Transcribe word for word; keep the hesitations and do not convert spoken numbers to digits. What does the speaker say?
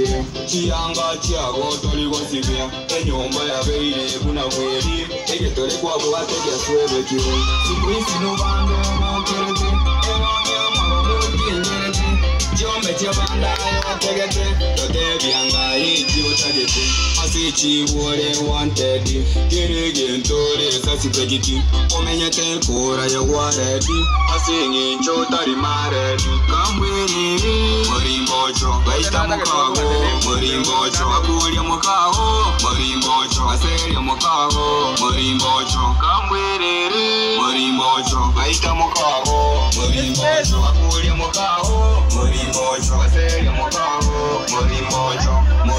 kwere chiyanga chyago toli gosibya enyomba yabeire kuna kweri egetole kwabo bategya swebe kiwe sikuisi no bando mokerete ebanya maromutingerete jombe chebanda yotegete totebyanga ikibo tagete asichibole wanted kirege ntore sasipegiti omenyete kora ya waredi asingi chotari maredi kambwini murimbocho baita mukago murimbocho akulya mukago murimbocho aserya mukago murimbocho kambwini murimbocho baita mukago murimbocho akulya mukago murimbocho aserya mukago murimbocho